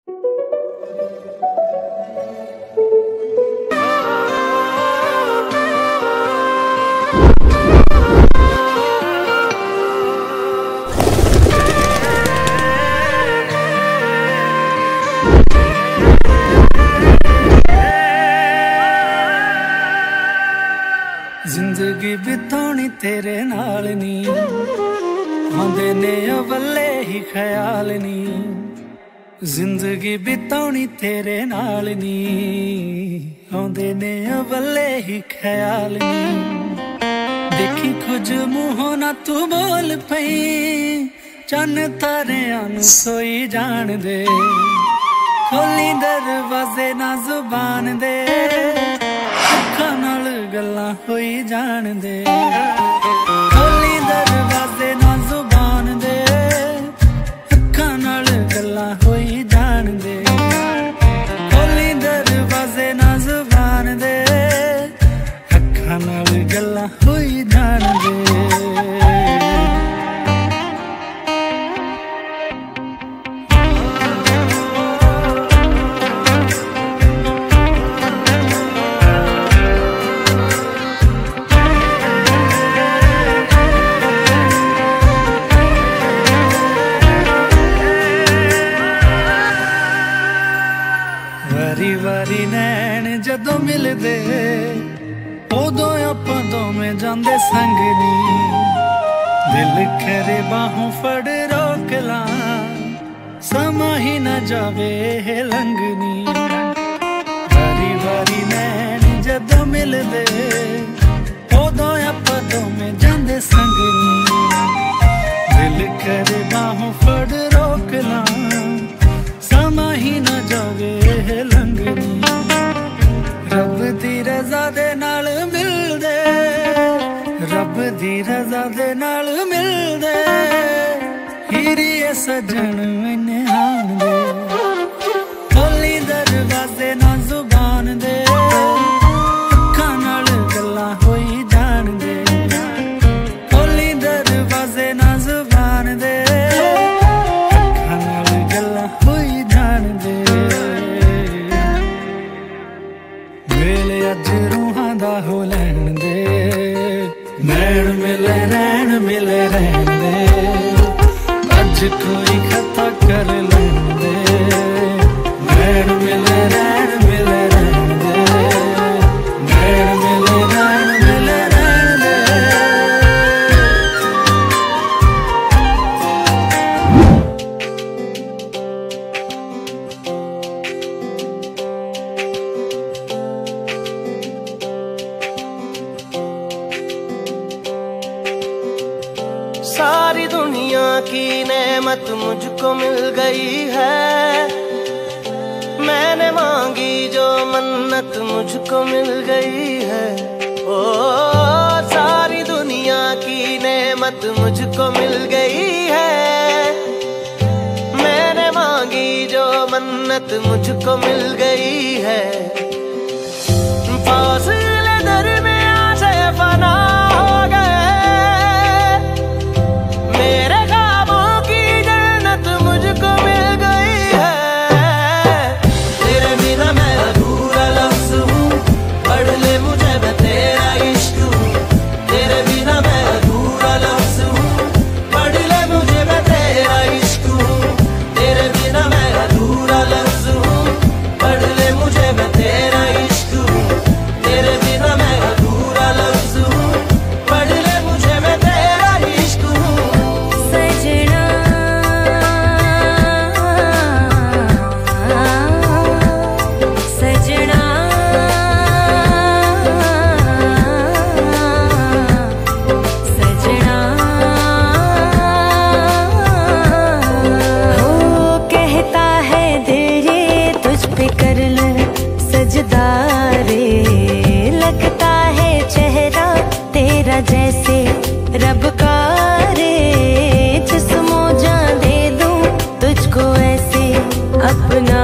जिंदगी बितानी तेरे नाल नी आंदे ने अवले ही ख्याल नी। जिंदगी बितानी तेरे नाल नी आंदे ने अवले ही ख्याल नी। देखी कुछ मुंहों ना तू बोल पई चन्न तारियां नू सोई जान दे। खोली दरवाजे ना जुबान दे अखां नाल गल्लां होई जान दे। खोली दरवाजे ना जुबान दे अखां नाल गल्लां होई जान दे। खोली दरवाजे ना जुबान दे अखां नाल गल्लां होई जान दे। वारी वारी नैन जदों मिलदे उदों आपां दोवें जांदे संग नी। दिल करे बाहों फड़ रोक ला समा ही न जावे लंघनी। वारी वारी नैन जदों मिलदे उदों आपां दोवें जांदे संग नी। दिल करे बाहों फड़ रोक ला समा ही न जावे लंघनी। रब दी रज़ा दे नाल मिलदे रब दी रज़ा दे नाल मिलदे हीरिए सजन मैंने हान दे। खोली दरवाजे ना जुबान दे अखां नाल गल्लां होई जान दे। खोली दरवाजे ना जुबान दे अखां नाल गल्लां होई जान दे। वेले अज रूहां दा हो लैन दे नैन मिले रैन मिले रैन दे। अज कोई खता कर लैन दे नैन मिले रैन मिले रैन दे। नैन मिले रैन मिले रैन दे। सारी दुनिया की नेमत मुझको मिल गई है। मैंने मांगी जो मन्नत मुझको मिल गई है। ओ सारी दुनिया की नेमत मुझको मिल गई है। मैंने मांगी जो मन्नत मुझको मिल गई है। फासले दरमियां से फना हो गए मेरे ख्वाबों की जन्नत मुझको मिल गई है। तेरे बिना मैं अधूरा लफ्ज़ हूँ पढ़ ले मुझे मैं तेरा इश्क हूँ। तेरे बिना मैं अधूरा लफ्ज़ हूँ पढ़ ले मुझे मैं तेरा इश्क हूँ। तेरे बिना मैं अधूरा लफ्ज़ हूँ पढ़ ले मुझे मैं तेरा इश्क हूँ। तेरे बिना मैं अधूरा लफ्ज़ हूँ पढ़ ले मुझे मैं तेरा इश्क हूँ। सजना सजना सजना हो कहता है दिल ये तुझ पे कर लूं सजदा रे। लगता है चेहरा तेरा जैसे रब का रे। जिस्मो जान दे दूं तुझको ऐसे अपना